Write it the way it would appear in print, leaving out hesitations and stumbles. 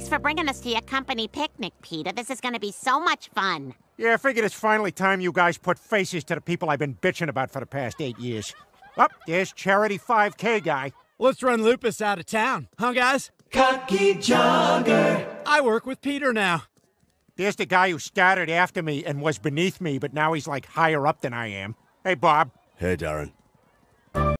for bringing us to your company picnic, Peter. This is gonna be so much fun. Yeah, I figured it's finally time you guys put faces to the people I've been bitching about for the past 8 years. Oh, there's Charity 5K guy. Let's run Lupus out of town, huh, guys? Cocky jogger. I work with Peter now. There's the guy who started after me and was beneath me, but now he's like higher up than I am. Hey, Bob. Hey, Darren.